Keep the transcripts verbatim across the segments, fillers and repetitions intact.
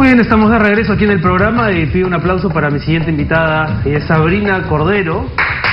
Muy bien, estamos de regreso aquí en el programa y pido un aplauso para mi siguiente invitada, ella es Sabrina Cordero.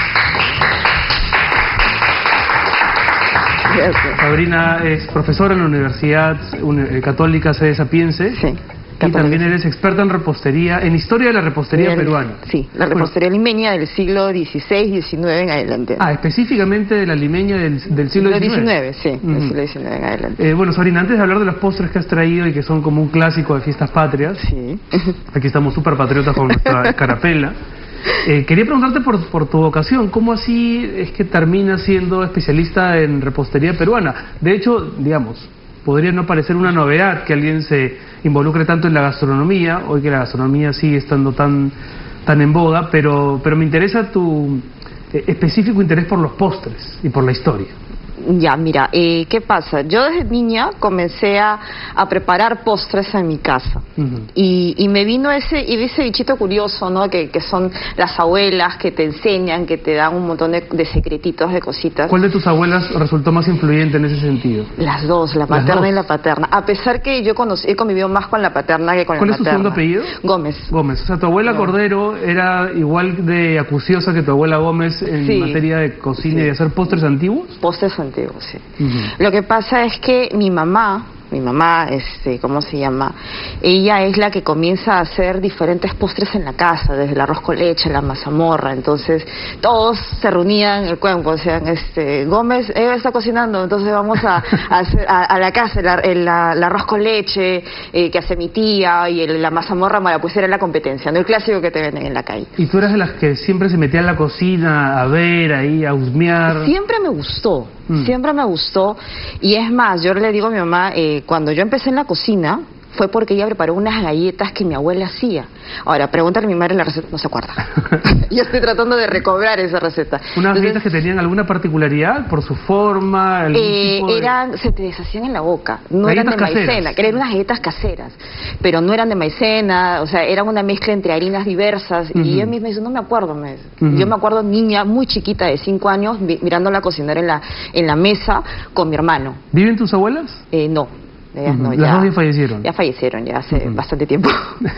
Gracias. Sabrina es profesora en la Universidad Católica Sede Sapiense. Sí. Y también eres experta en repostería, en historia de la repostería el, peruana. Sí, la repostería bueno, limeña del siglo dieciséis, diecinueve en adelante. Ah, específicamente de la limeña del, del siglo diecinueve. sí, uh-huh. del siglo diecinueve en adelante. Eh, bueno, Sabrina, antes de hablar de los postres que has traído y que son como un clásico de fiestas patrias, sí. Aquí estamos súper patriotas con nuestra escarapela. Eh, quería preguntarte por, por tu vocación, ¿cómo así es que terminas siendo especialista en repostería peruana? De hecho, digamos, podría no parecer una novedad que alguien se involucre tanto en la gastronomía, hoy que la gastronomía sigue estando tan, tan en boga, pero, pero me interesa tu eh, específico interés por los postres y por la historia. Ya, mira, eh, ¿qué pasa? Yo desde niña comencé a, a preparar postres en mi casa. Uh-huh. y, y me vino ese, y ese bichito curioso, ¿no? Que, que son las abuelas que te enseñan, que te dan un montón de, de secretitos, de cositas. ¿Cuál de tus abuelas resultó más influyente en ese sentido? Las dos, la materna y la paterna. A pesar que yo conocí, he convivido más con la paterna que con la materna. ¿Cuál es tu segundo apellido? Gómez. Gómez. O sea, tu abuela Gómez. Cordero era igual de acuciosa que tu abuela Gómez en sí. materia de cocina sí. y de hacer postres antiguos. Postres antiguos. Sí. Uh-huh. Lo que pasa es que mi mamá, mi mamá, este, ¿cómo se llama? Ella es la que comienza a hacer diferentes postres en la casa, desde el arroz con leche, la mazamorra. Entonces, todos se reunían en el cuenco, o sea, este, Gómez, ella está cocinando, entonces vamos a, a, hacer, a, a la casa, el, el, la, el arroz con leche eh, que hace mi tía y el, la mazamorra, bueno, pues era la competencia, no el clásico que te venden en la calle. ¿Y tú eras de las que siempre se metía en la cocina a ver, ahí, a husmear? Siempre me gustó, mm. siempre me gustó, y es más, yo le digo a mi mamá, eh, cuando yo empecé en la cocina, fue porque ella preparó unas galletas que mi abuela hacía. Ahora, pregúntale a mi madre la receta, no se acuerda. Yo estoy tratando de recobrar esa receta. ¿Unas Entonces, galletas que tenían alguna particularidad por su forma? Eh, tipo de... eran, se te deshacían en la boca, no galletas eran de caseras. maicena, que eran unas galletas caseras, pero no eran de maicena, o sea, eran una mezcla entre harinas diversas, uh-huh. y ella misma dice, no me acuerdo, me uh-huh. yo me acuerdo niña muy chiquita de cinco años, mi, mirándola cocinar en la, en la mesa con mi hermano. ¿Viven tus abuelas? Eh, no. Ellas uh-huh. no, Las ya, dos ya fallecieron. Ya fallecieron, ya hace uh-huh. bastante tiempo.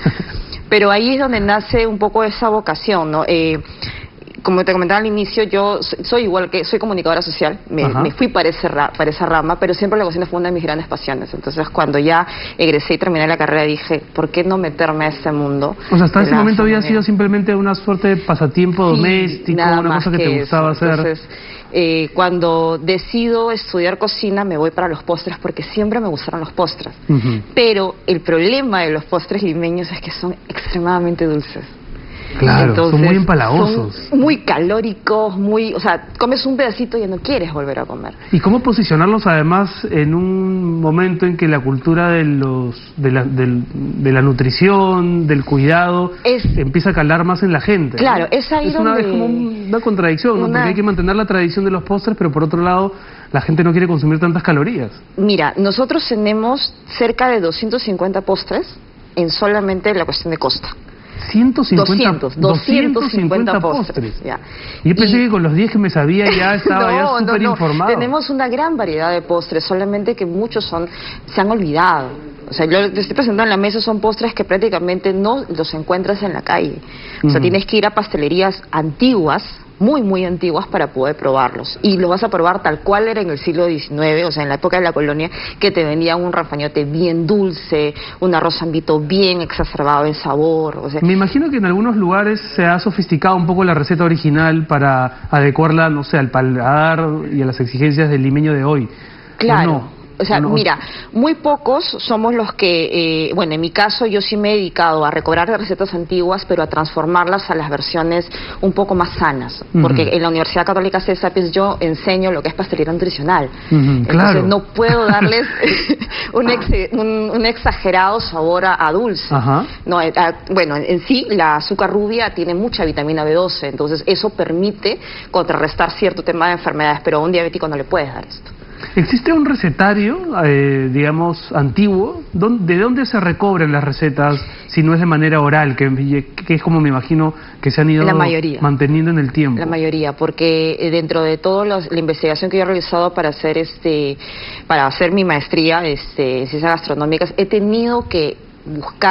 Pero ahí es donde nace un poco esa vocación, ¿no? Eh, como te comentaba al inicio, yo soy igual que, soy comunicadora social, me, me fui para, ese ra, para esa rama, pero siempre la cocina fue una de mis grandes pasiones. Entonces, cuando ya egresé y terminé la carrera, dije, ¿por qué no meterme a este mundo? O sea, hasta ese momento había sido simplemente una suerte de pasatiempo sí, doméstico, nada una más cosa que, que te gustaba eso. hacer. Entonces, eh, cuando decido estudiar cocina, me voy para los postres, porque siempre me gustaron los postres. Uh-huh. Pero el problema de los postres limeños es que son extremadamente dulces. Claro, entonces, son muy empalagosos. Son muy calóricos, muy, o sea, comes un pedacito y ya no quieres volver a comer. ¿Y cómo posicionarlos además en un momento en que la cultura de los de la, del, de la nutrición, del cuidado, es, empieza a calar más en la gente? Claro, es ahí es una, donde... Es como una contradicción, ¿no? Una... Porque hay que mantener la tradición de los postres, pero por otro lado, la gente no quiere consumir tantas calorías. Mira, nosotros tenemos cerca de doscientos cincuenta postres en solamente la cuestión de costa. ciento cincuenta, doscientos cincuenta postres. Ya. Y yo pensé y... que con los diez que me sabía ya estaba no, ya súper no, no. informado. Tenemos una gran variedad de postres, solamente que muchos son se han olvidado. O sea, yo te estoy presentando en la mesa, son postres que prácticamente no los encuentras en la calle. O sea, uh-huh. tienes que ir a pastelerías antiguas, muy, muy antiguas, para poder probarlos. Y los vas a probar tal cual era en el siglo diecinueve, o sea, en la época de la colonia, que te vendían un rafañote bien dulce, un arroz zambito bien exacerbado en sabor. O sea, me imagino que en algunos lugares se ha sofisticado un poco la receta original para adecuarla, no sé, al paladar y a las exigencias del limeño de hoy. Claro. ¿O no? O sea, no. mira, muy pocos somos los que, eh, bueno, en mi caso yo sí me he dedicado a recobrar recetas antiguas, pero a transformarlas a las versiones un poco más sanas. Uh-huh. Porque en la Universidad Católica Sede Sapiense yo enseño lo que es pastelería nutricional. Uh-huh, Entonces claro. no puedo darles un, ex, un, un exagerado sabor a, a dulce. Uh-huh. No, a, bueno, en sí la azúcar rubia tiene mucha vitamina B doce, entonces eso permite contrarrestar cierto tema de enfermedades, pero a un diabético no le puedes dar esto. ¿Existe un recetario, eh, digamos, antiguo? ¿De dónde se recobran las recetas si no es de manera oral? Que, que es como me imagino que se han ido la mayoría. manteniendo en el tiempo. La mayoría, porque dentro de toda la investigación que yo he realizado para hacer este, para hacer mi maestría este, en ciencias gastronómicas, he tenido que buscar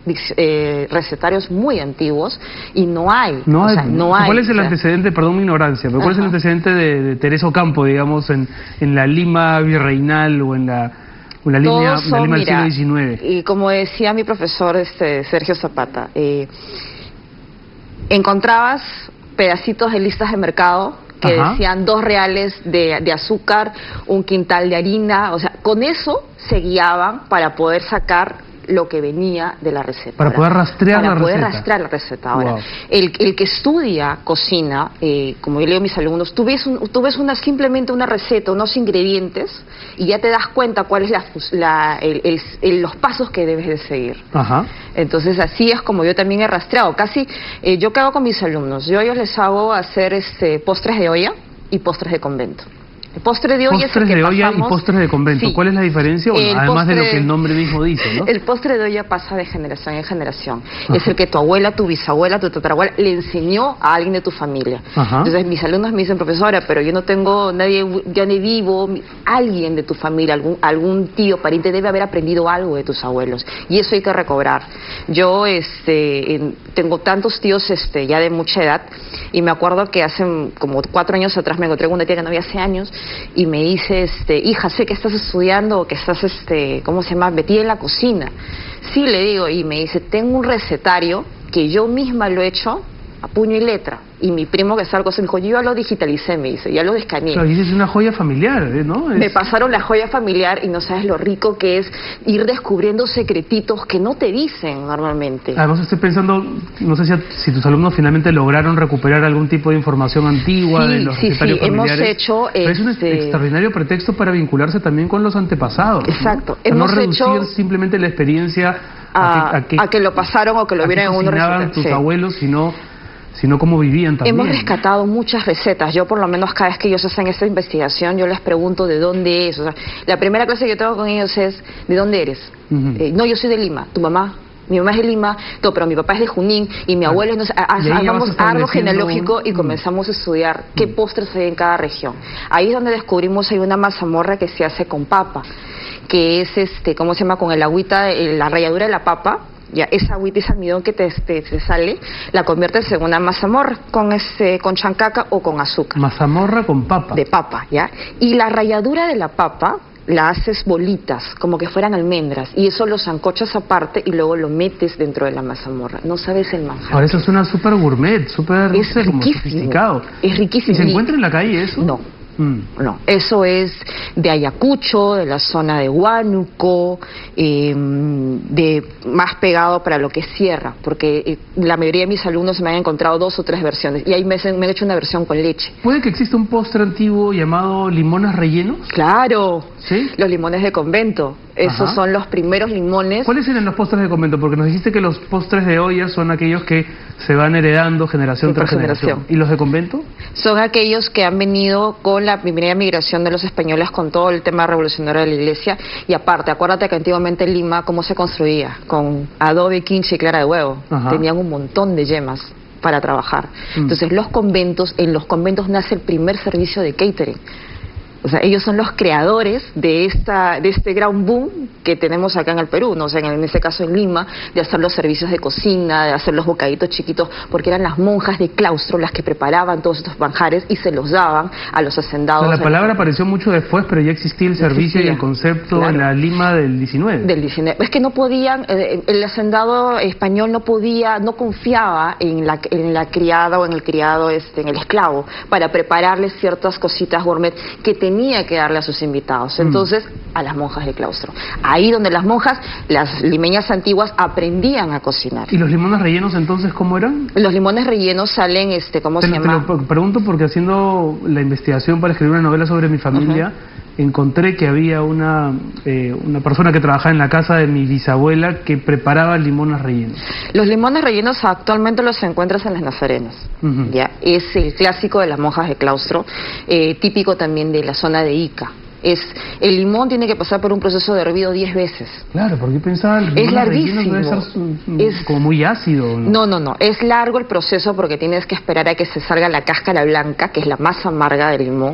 eh, recetarios muy antiguos y no hay. No o hay. sea, no hay ¿Cuál es el o sea, antecedente, perdón mi ignorancia, pero cuál Ajá. es el antecedente de, de Teresa Ocampo, digamos, en, en la Lima virreinal o en la, o en la línea, Todos la son, Lima del mira, siglo diecinueve? y como decía mi profesor este Sergio Zapata, eh, encontrabas pedacitos de listas de mercado que Ajá. decían dos reales de, de azúcar, un quintal de harina, o sea, con eso se guiaban para poder sacar lo que venía de la receta. Para Ahora, poder rastrear para la poder receta. rastrear la receta. Ahora, Wow. el, el que estudia cocina, eh, como yo le digo a mis alumnos, tú ves, un, tú ves una, simplemente una receta, unos ingredientes, y ya te das cuenta cuál es la, la, el, el, el, los pasos que debes de seguir. Ajá. Entonces así es como yo también he rastreado. Casi, eh, yo qué hago con mis alumnos, yo a ellos les hago hacer este postres de olla y postres de convento. El postre de olla Postres es el que de olla pasamos, y postres de convento. sí. ¿Cuál es la diferencia? Bueno, El además de lo postre- que el nombre mismo dice, ¿no? El postre de olla pasa de generación en generación. Ajá. Es el que tu abuela, tu bisabuela, tu tatarabuela le enseñó a alguien de tu familia. Ajá. Entonces mis alumnos me dicen, profesora, pero yo no tengo nadie, ya ni vivo, alguien de tu familia, algún, algún tío, pariente debe haber aprendido algo de tus abuelos. Y eso hay que recobrar. Yo este, en- tengo tantos tíos este, ya de mucha edad, y me acuerdo que hace como cuatro años atrás me encontré con una tía que no había hace años, y me dice, este, hija, sé que estás estudiando o que estás, este, ¿cómo se llama?, metida en la cocina. Sí, le digo, y me dice, tengo un recetario que yo misma lo he hecho a puño y letra. Y mi primo que está al costado me dijo, yo ya lo digitalicé, me dice, ya lo escaneé. Claro, y es una joya familiar, ¿eh? ¿no? Es... Me pasaron la joya familiar y no sabes lo rico que es ir descubriendo secretitos que no te dicen normalmente. Además estoy pensando, no sé si, si tus alumnos finalmente lograron recuperar algún tipo de información antigua Sí, de los sí, recetarios sí, hemos familiares. hecho, Pero es un este- extraordinario pretexto para vincularse también con los antepasados, ¿no? Exacto. O sea, Hemos no reducir hecho- simplemente la experiencia A, a, que, a que lo pasaron o que lo a qué vieron en unos cocinaban recetas. tus Sí. abuelos, sino, sino cómo vivían también. Hemos rescatado muchas recetas. Yo, por lo menos, cada vez que ellos hacen esta investigación, yo les pregunto de dónde es. O sea, la primera clase que yo tengo con ellos es, ¿de dónde eres? Ujú. Eh, no, yo soy de Lima. ¿Tu mamá? Mi mamá es de Lima, no, pero mi papá es de Junín y mi abuelo es... No sé, a- Y ahí ya hagamos vas árbol estableciendo genealógico un- y comenzamos a estudiar qué postres hay en cada región. Ahí es donde descubrimos hay una mazamorra que se hace con papa, que es, este, ¿cómo se llama? Con el agüita, eh, la ralladura de la papa. Ya, esa agüita, ese almidón que te, te, te sale, la conviertes en una mazamorra con este, con chancaca o con azúcar. Mazamorra con papa. De papa, ¿ya? Y la ralladura de la papa la haces bolitas, como que fueran almendras, y eso lo sancochas aparte y luego lo metes dentro de la mazamorra. No sabes el manjar. Ahora eso suena súper gourmet, súper, no Es sé, como riquísimo. sofisticado. Es riquísimo. ¿Y se Y- encuentra en la calle eso? No. Mm. No, eso es de Ayacucho, de la zona de Huánuco, eh, de más pegado para lo que es sierra, porque eh, la mayoría de mis alumnos me han encontrado dos o tres versiones, y ahí me, me han hecho una versión con leche. ¿Puede que exista un postre antiguo llamado limones rellenos? Claro, ¿Sí? los limones de convento, esos Ajá. son los primeros limones. ¿Cuáles eran los postres de convento? Porque nos dijiste que los postres de olla son aquellos que se van heredando generación Sí, por tras generación. generación. ¿Y los de convento? Son aquellos que han venido con la primera migración de los españoles, con todo el tema revolucionario de la iglesia. Y aparte, acuérdate que antiguamente en Lima, ¿cómo se construía? Con adobe, quincha y clara de huevo. Ajá. Tenían un montón de yemas para trabajar. Mm. Entonces, los conventos, en los conventos nace el primer servicio de catering. O sea, ellos son los creadores de esta de este gran boom que tenemos acá en el Perú, no o sea, en, en este caso en Lima, de hacer los servicios de cocina, de hacer los bocaditos chiquitos, porque eran las monjas de claustro las que preparaban todos estos manjares y se los daban a los O hacendados. sea, la de- palabra apareció mucho después, pero ya existía el servicio Existía, y el concepto claro. en la Lima del diecinueve. Del diecinueve. Es que no podían, eh, el hacendado español no podía, no confiaba en la, en la criada o en el criado, este, en el esclavo, para prepararles ciertas cositas gourmet que tenía que darle a sus invitados. Mm. Entonces, a las monjas de claustro. Ahí donde las monjas, las limeñas antiguas, aprendían a cocinar. ¿Y los limones rellenos entonces cómo eran? Los limones rellenos salen, este, ¿cómo Te, se lo- te llama? lo pregunto porque haciendo la investigación para escribir una novela sobre mi familia, encontré que había una, eh, una persona que trabajaba en la casa de mi bisabuela que preparaba limones rellenos. Los limones rellenos actualmente los encuentras en las nazarenas. Ujú. ¿Ya? Es el clásico de las monjas de claustro, eh, típico también de la zona de Ica. Es, el limón tiene que pasar por un proceso de hervido diez veces. Claro, porque yo pensaba el Es limones rellenos larguísimo. debe ser mm, Es- como muy ácido. ¿no? No, no, no. Es largo el proceso porque tienes que esperar a que se salga la cáscara blanca, que es la más amarga del limón.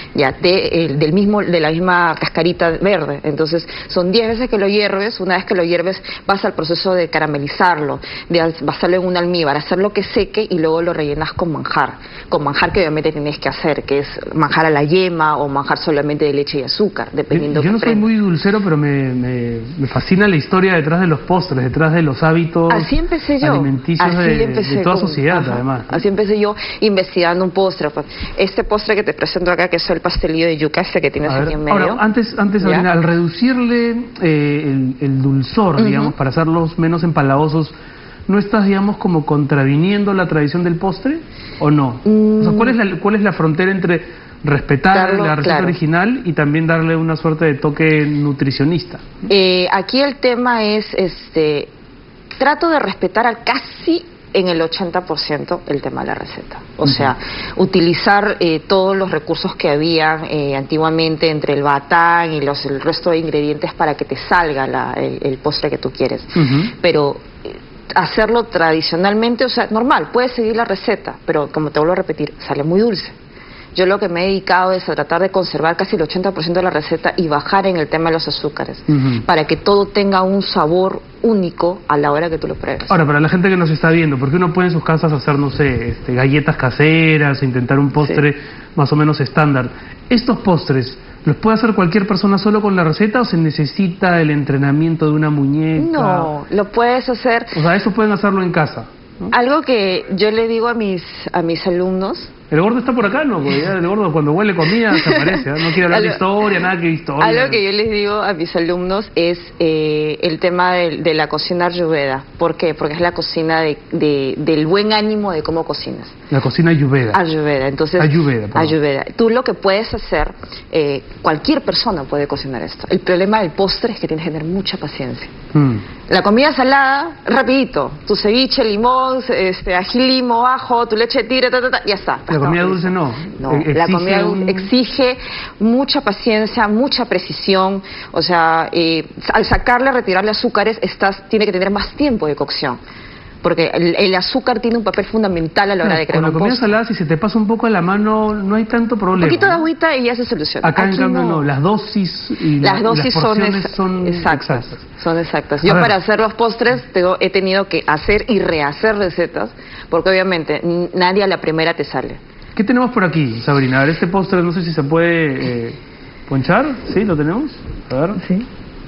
ya de, el, del mismo, de la misma cascarita verde. Entonces son diez veces que lo hierves. Una vez que lo hierves vas al proceso de caramelizarlo, de basarlo en un almíbar, hacerlo que seque y luego lo rellenas con manjar, con manjar que obviamente tienes que hacer, que es manjar a la yema o manjar solamente de leche y azúcar, dependiendo. Yo, yo no soy muy dulcero, pero me, me, me fascina la historia detrás de los postres, detrás de los hábitos así empecé yo. alimenticios así de, empecé de toda con, sociedad, ajá, además. Así empecé yo investigando un postre. Este postre que te presento acá, que es el pastelillo de yuca, este que tienes aquí en medio. Ahora, antes, antes Sabrina, al reducirle eh, el, el dulzor, uh-huh. digamos, para hacerlos menos empalagosos, ¿no estás, digamos, como contraviniendo la tradición del postre o no? Mm. O sea, ¿cuál es la, cuál es la frontera entre respetar Darlo, la receta claro. original y también darle una suerte de toque nutricionista? Eh, aquí el tema es, este, trato de respetar al casi en el ochenta por ciento el tema de la receta. O uh-huh. sea, utilizar eh, todos los recursos que había eh, antiguamente entre el batán y los, el resto de ingredientes para que te salga la, el, el postre que tú quieres. Uh-huh. Pero eh, hacerlo tradicionalmente, o sea, normal, puedes seguir la receta, pero como te vuelvo a repetir, sale muy dulce. Yo lo que me he dedicado es a tratar de conservar casi el ochenta por ciento de la receta y bajar en el tema de los azúcares, uh-huh. para que todo tenga un sabor único a la hora que tú lo pruebes. Ahora, para la gente que nos está viendo, porque uno puede en sus casas hacer, no sé, este, galletas caseras, intentar un postre sí. más o menos estándar. ¿Estos postres los puede hacer cualquier persona solo con la receta o se necesita el entrenamiento de una muñeca? No, lo puedes hacer... O sea, eso pueden hacerlo en casa, ¿no? Algo que yo le digo a mis, a mis alumnos... El gordo está por acá, ¿no? Porque ya el gordo cuando huele comida se aparece, ¿eh? No quiere hablar algo, de historia, nada que historia. Algo que yo les digo a mis alumnos es eh, el tema de, de la cocina ayurveda. ¿Por qué? Porque es la cocina de, de, del buen ánimo de cómo cocinas. La cocina ayurveda. Ayurveda, entonces... Ayurveda, ayurveda. Tú lo que puedes hacer, eh, cualquier persona puede cocinar esto. El problema del postre es que tienes que tener mucha paciencia. Mm. La comida salada, rapidito. Tu ceviche, limón, este, ají, limo, ajo, tu leche de tigre, ta, ta, ta, ya está. La comida dulce no. No, exige la comida dulce un... exige mucha paciencia, mucha precisión. O sea, eh, al sacarle, retirarle azúcares, estás, tiene que tener más tiempo de cocción. Porque el, el azúcar tiene un papel fundamental a la hora no, de crear un postre. Con la comida salada, si se te pasa un poco a la mano, no hay tanto problema. Un poquito de ¿no? agüita y ya se soluciona. Acá Aquí en cambio no. no, las dosis y las la, dosis las son, ex son exactas, exactas. Son exactas. Yo para hacer los postres tengo, he tenido que hacer y rehacer recetas, porque obviamente nadie a la primera te sale. ¿Qué tenemos por aquí, Sabrina? A ver, este postre no sé si se puede eh, ponchar. ¿Sí? ¿Lo tenemos? A ver. Sí.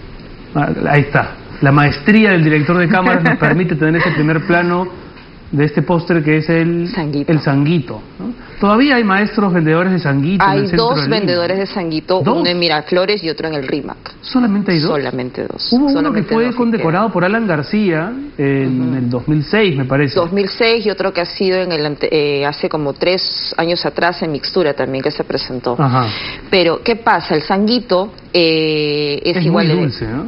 Ah, ahí está. La maestría del director de cámaras nos permite tener ese primer plano de este postre que es el sanguito. El sanguito, ¿no? Todavía hay maestros vendedores de sanguito. Hay en el centro dos de vendedores de sanguito, ¿Dos? uno en Miraflores y otro en el Rímac. ¿Solamente hay dos? Solamente dos. Hubo Solamente uno que fue dos condecorado que por Alan García en uh-huh. el dos mil seis, me parece. dos mil seis y otro que ha sido en el eh, hace como tres años atrás en Mixtura también que se presentó. Ajá. Pero ¿qué pasa? El sanguito eh, es, es igual muy de dulce, ¿no?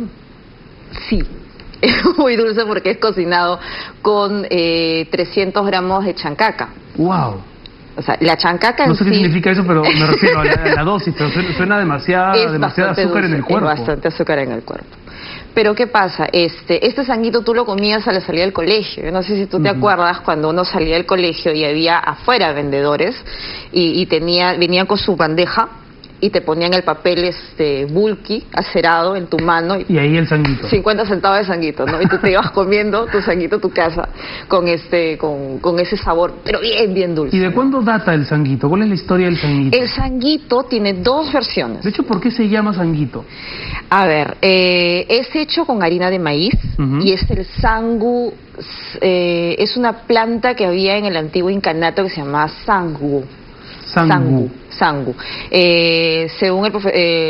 Sí. Es muy dulce porque es cocinado con eh, trescientos gramos de chancaca. ¡Wow! O sea, la chancaca en No sé sí... qué significa eso, pero me refiero a la, a la dosis, pero suena, suena demasiada, demasiada azúcar dulce, en el cuerpo. Es bastante azúcar en el cuerpo. Pero ¿qué pasa? Este, este sanguito tú lo comías a la salida del colegio. Yo no sé si tú te uh-huh. acuerdas cuando uno salía del colegio y había afuera vendedores y, y tenía, venían con su bandeja y te ponían el papel este bulky, acerado en tu mano. Y ahí el sanguito. cincuenta centavos de sanguito, ¿no? Y tú te ibas comiendo tu sanguito a tu casa con este con, con ese sabor, pero bien, bien dulce. ¿Y de cuándo data el sanguito? ¿Cuál es la historia del sanguito? El sanguito tiene dos versiones. De hecho, ¿por qué se llama sanguito? A ver, eh, es hecho con harina de maíz uh-huh. y es el sangu, eh, es una planta que había en el antiguo incanato que se llamaba sangu. Sangu. Sangu. Eh, según el,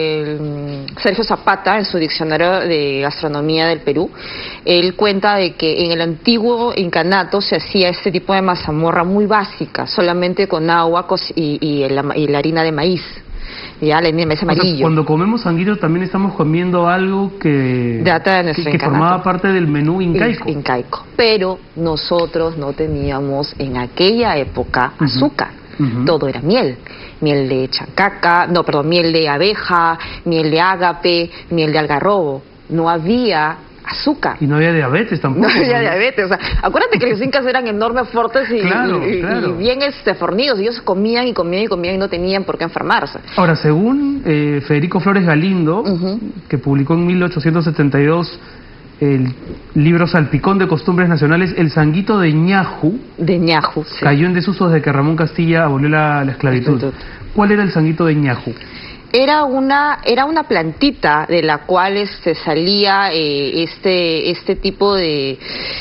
el Sergio Zapata, en su diccionario de gastronomía del Perú, él cuenta de que en el antiguo incanato se hacía este tipo de mazamorra muy básica, solamente con agua y, y, el, y la harina de maíz. Ya, la harina de maíz amarillo. O sea, cuando comemos sanguito también estamos comiendo algo que, Data de nuestro que, que formaba parte del menú incaico. incaico. Pero nosotros no teníamos en aquella época uh-huh. azúcar. Uh-huh. Todo era miel, miel de chancaca, no, perdón, miel de abeja, miel de ágape, miel de algarrobo. No había azúcar. Y no había diabetes tampoco. No había diabetes, o sea, acuérdate que los incas eran enormes, fuertes y, claro, y, claro. y bien este, fornidos. Ellos comían y comían y comían y no tenían por qué enfermarse. Ahora, según eh, Federico Flores Galindo, uh-huh. que publicó en mil ochocientos setenta y dos el libro Salpicón de Costumbres Nacionales, el sanguito de Ñajú, de Ñajú sí. cayó en desuso desde que Ramón Castilla abolió la, la esclavitud. esclavitud. ¿Cuál era el sanguito de Ñajú? Era una era una plantita de la cual este salía eh, este este tipo de,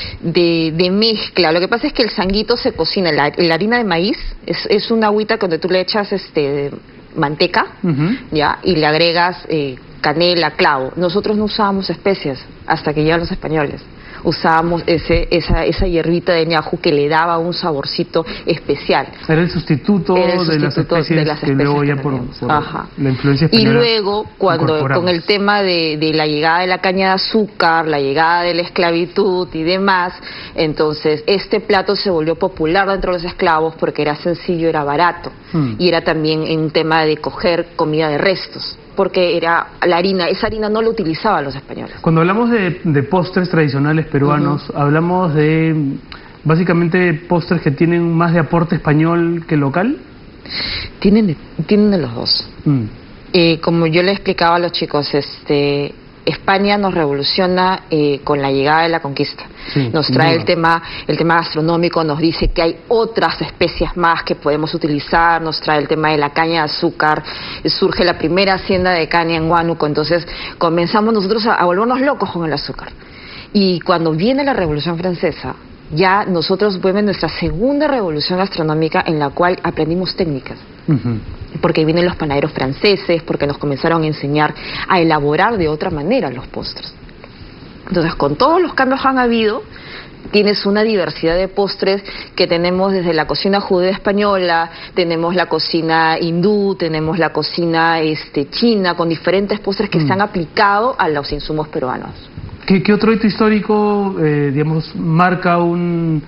de de mezcla. Lo que pasa es que el sanguito se cocina, la, la harina de maíz es, es una agüita donde tú le echas este manteca, uh-huh. ya, y le agregas eh, canela, clavo. Nosotros no usábamos especias hasta que llegan los españoles. Usábamos ese, esa, esa hierbita de Ñajú que le daba un saborcito especial. Era el sustituto, Era el sustituto de las especies, de las especies que luego que ya por, por Ajá. la influencia española. Y luego, cuando con el tema de, de la llegada de la caña de azúcar, la llegada de la esclavitud y demás, entonces este plato se volvió popular dentro de los esclavos porque era sencillo, era barato. Hmm. Y era también un tema de coger comida de restos, porque era la harina, esa harina no la utilizaban los españoles. Cuando hablamos de, de postres tradicionales peruanos, uh-huh. hablamos de básicamente postres que tienen más de aporte español que local. Tienen de, tienen de los dos. Mm. Eh, como yo le explicaba a los chicos, este España nos revoluciona eh, con la llegada de la conquista. Sí, nos trae el tema, el tema gastronómico, nos dice que hay otras especias más que podemos utilizar, nos trae el tema de la caña de azúcar, surge la primera hacienda de caña en Huánuco, entonces comenzamos nosotros a, a volvernos locos con el azúcar. Y cuando viene la Revolución Francesa, ya nosotros vemos nuestra segunda revolución gastronómica en la cual aprendimos técnicas. Uh-huh. Porque vienen los panaderos franceses, porque nos comenzaron a enseñar a elaborar de otra manera los postres. Entonces, con todos los cambios que han habido, tienes una diversidad de postres que tenemos desde la cocina judía española, tenemos la cocina hindú, tenemos la cocina este, china, con diferentes postres que mm. se han aplicado a los insumos peruanos. ¿Qué, qué otro hito histórico, eh, digamos, marca un,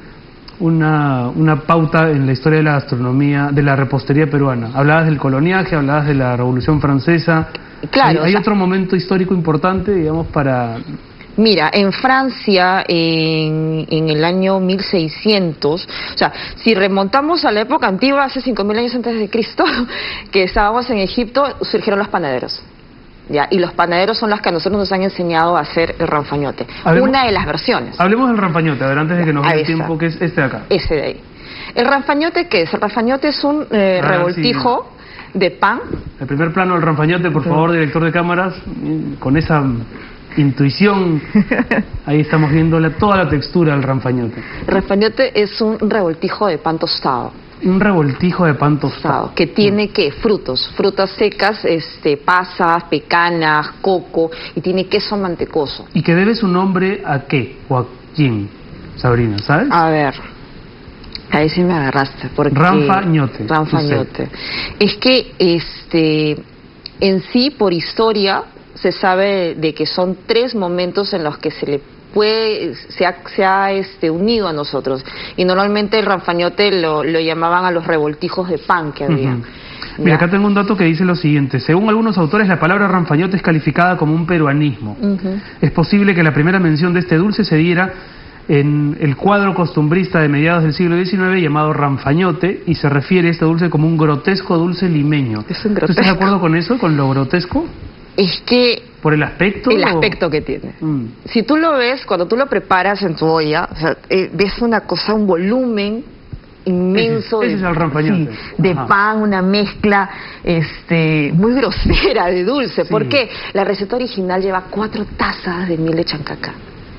una, una pauta en la historia de la gastronomía, de la repostería peruana? Hablabas del coloniaje, hablabas de la Revolución Francesa. Claro. ¿Hay, hay otro momento histórico importante, digamos, para...? Mira, en Francia, en, en el año mil seiscientos, o sea, si remontamos a la época antigua, hace cinco mil años antes de Cristo, que estábamos en Egipto, surgieron los panaderos. Ya, y los panaderos son los que a nosotros nos han enseñado a hacer el ranfañote. Hablemos, una de las versiones. Hablemos del ranfañote, a ver, antes de que nos dé el tiempo, que es este de acá. Ese de ahí. ¿El ranfañote qué es? El ranfañote es un eh, ah, revoltijo sí. de pan. El primer plano del ranfañote, por favor, director de cámaras, con esa intuición, ahí estamos viendo la, toda la textura del ranfañote. El ranfañote es un revoltijo de pan tostado. Un revoltijo de pan tostado. Que tiene, ¿qué? Frutos, frutas secas, este, pasas, pecanas, coco, y tiene queso mantecoso. ¿Y que debe su nombre a qué? ¿O a quién, Sabrina, sabes? A ver, ahí sí me agarraste. Porque Ranfañote. Ranfañote. Es que, este, en sí, por historia, se sabe de que son tres momentos en los que se le puede, se ha, se ha este, unido a nosotros, y normalmente el ranfañote lo, lo llamaban a los revoltijos de pan que había. Uh-huh. Mira, acá tengo un dato que dice lo siguiente: según algunos autores, la palabra ranfañote es calificada como un peruanismo. Uh-huh. Es posible que la primera mención de este dulce se diera en el cuadro costumbrista de mediados del siglo diecinueve llamado ranfañote, y se refiere a este dulce como un grotesco dulce limeño. Es un grotesco. ¿Tú estás de acuerdo con eso, con lo grotesco? Es que... ¿Por el aspecto? El aspecto que tiene. Mm. Si tú lo ves, cuando tú lo preparas en tu olla, o sea, eh, ves una cosa, un volumen inmenso ese, ese de, es el ranfañote. Sí, de pan, una mezcla este, muy grosera de dulce. Sí. ¿Por qué? La receta original lleva cuatro tazas de miel de chancaca.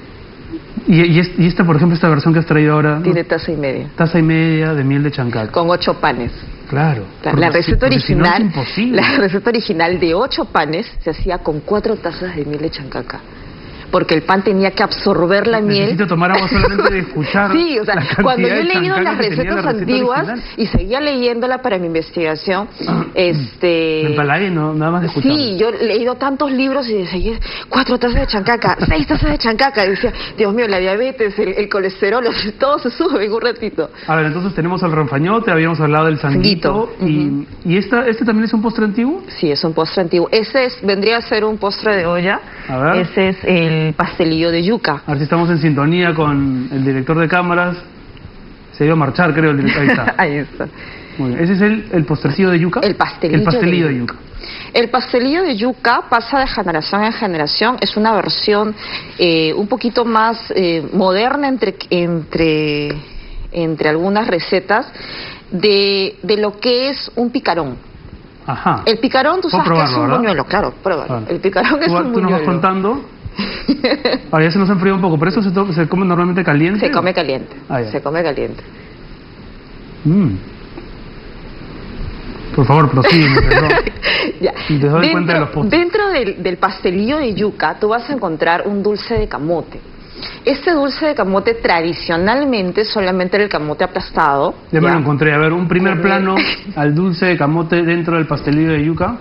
Y, y, es, y esta, por ejemplo, esta versión que has traído ahora... Tiene taza y media. Taza y media de miel de chancaca. Con ocho panes. Claro. La, la receta si, original, si no es imposible. La receta original de ocho panes se hacía con cuatro tazas de miel de chancaca, porque el pan tenía que absorber la miel. Necesito tomar agua solamente de escuchar. Sí, o sea, cuando yo he leído las recetas la antiguas original. Y seguía leyéndola para mi investigación, este... Me empalagué, no, nada más de escuchar. Sí, yo he leído tantos libros y decía, cuatro tazas de chancaca, seis tazas de chancaca, y decía, Dios mío, la diabetes, el, el colesterol, todo se sube en un ratito. A ver, entonces tenemos el ranfañote, habíamos hablado del sanguito, y, uh-huh. ¿y esta, este también es un postre antiguo? Sí, es un postre antiguo. Ese es, vendría a ser un postre de olla, A ver. Ese es el pastelillo de yuca. A ver si estamos en sintonía con el director de cámaras. Se iba a marchar, creo, el director. Ahí está. Ahí está. Muy bien. ¿Ese es el, el postrecillo de yuca? El pastelillo, el pastelillo de, de yuca. El pastelillo de yuca pasa de generación en generación. Es una versión eh, un poquito más eh, moderna entre, entre, entre algunas recetas de, de lo que es un picarón. Ajá. El picarón, tú sabes que es un ¿verdad? buñuelo, claro, pruébalo. El picarón es tú, un tú buñuelo. nos vas contando. Ahora ya se nos ha enfriado un poco, pero esto se, to se come normalmente caliente. Se come caliente. Ah, se come caliente. Mm. Por favor, prosigue. Ya. Te doy dentro cuenta de los postres. dentro del, del pastelillo de yuca, tú vas a encontrar un dulce de camote. Este dulce de camote tradicionalmente solamente era el camote aplastado. Ya, ya me lo encontré. A ver, un primer plano al dulce de camote dentro del pastelillo de yuca.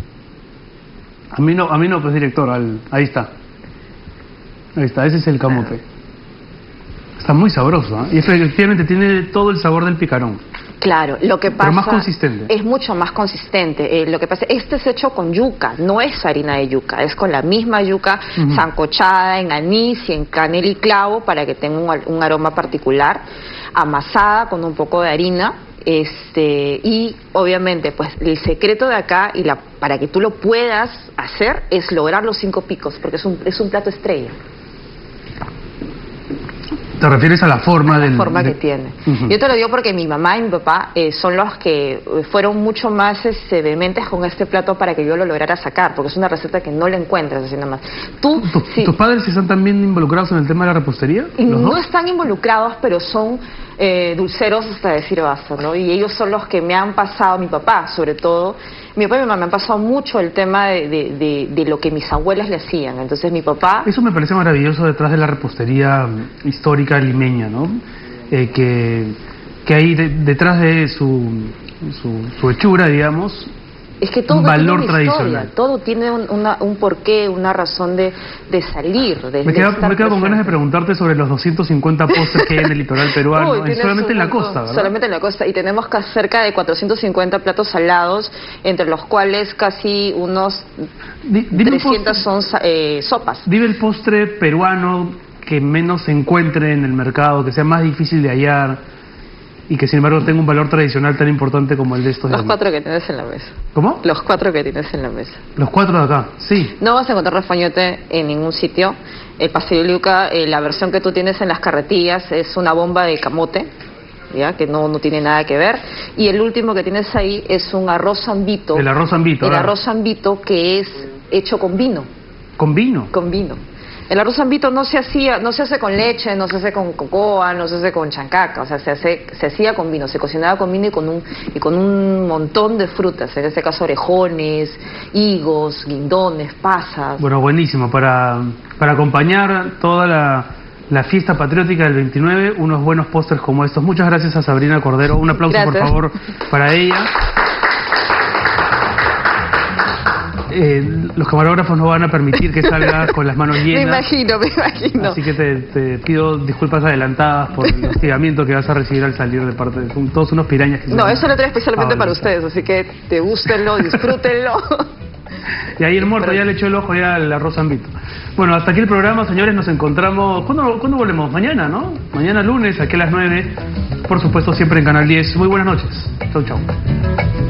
A mí no, a mí no, pues director, al, ahí está. Ahí está, ese es el camote. Está muy sabroso, ¿eh? Y efectivamente tiene todo el sabor del picarón. Claro, lo que pasa... Pero más consistente. Es mucho más consistente. Eh, lo que pasa, este es hecho con yuca, no es harina de yuca, es con la misma yuca uh-huh. sancochada en anís y en canela y clavo para que tenga un, un aroma particular, amasada con un poco de harina. Este, y obviamente pues el secreto de acá y la, para que tú lo puedas hacer es lograr los cinco picos, porque es un, es un plato estrella. ¿Te refieres a la forma a la del, forma de... que tiene? Uh-huh. Yo te lo digo porque mi mamá y mi papá eh, son los que fueron mucho más este, vehementes con este plato para que yo lo lograra sacar, porque es una receta que no la encuentras así nada más. ¿Tú, ¿Tu, sí, ¿Tus padres están también involucrados en el tema de la repostería? No dos? están involucrados, pero son eh, dulceros hasta decir basta, ¿no? Y ellos son los que me han pasado, mi papá sobre todo, mi papá y mi mamá me han pasado mucho el tema de, de, de, de lo que mis abuelas le hacían. Entonces mi papá... Eso me parece maravilloso detrás de la repostería histórica limeña, ¿no? Eh, que, que hay de, detrás de su, su, su hechura, digamos, es que todo un valor tiene una tradicional. Historia, todo tiene un, una, un porqué, una razón de, de salir. De, me quedo, de me quedo con ganas de preguntarte sobre los doscientos cincuenta postres que hay en el litoral peruano. Uy, solamente en la costa, ¿verdad? Solamente en la costa. Y tenemos cerca de cuatrocientos cincuenta platos salados, entre los cuales casi unos Di, trescientas son eh, sopas. Dime el postre peruano que menos se encuentre en el mercado, que sea más difícil de hallar y que sin embargo tenga un valor tradicional tan importante como el de estos. Los cuatro que tienes en la mesa. ¿Cómo? Los cuatro que tienes en la mesa. Los cuatro de acá, sí. No vas a encontrar rafañote en ningún sitio. El pastel de yuca, eh, la versión que tú tienes en las carretillas es una bomba de camote, ya que no, no tiene nada que ver. Y el último que tienes ahí es un arroz zambito. El arroz zambito. El ¿verdad? arroz zambito que es hecho con vino. ¿Con vino? Con vino. El arroz zambito no se hacía, no se hace con leche, no se hace con cocoa, no se hace con chancaca, o sea, se hace, se hacía con vino, se cocinaba con vino y con un y con un montón de frutas, en este caso orejones, higos, guindones, pasas. Bueno, buenísimo para para acompañar toda la la fiesta patriótica del veintinueve, unos buenos postres como estos. Muchas gracias a Sabrina Cordero. Un aplauso, gracias, por favor, para ella. Eh, los camarógrafos no van a permitir que salga con las manos llenas. Me imagino, me imagino. Así que te, te pido disculpas adelantadas por el hostigamiento que vas a recibir al salir de parte de... Son todos unos pirañas que... No, eso lo trae especialmente para ustedes, así que degústenlo, disfrútenlo. Y ahí el muerto ya le echó el ojo ya al arroz zambito. Bueno, hasta aquí el programa, señores. Nos encontramos... ¿Cuándo, ¿cuándo volvemos? Mañana, ¿no? Mañana lunes, aquí a las nueve. Por supuesto, siempre en Canal diez. Muy buenas noches. Chau, chau.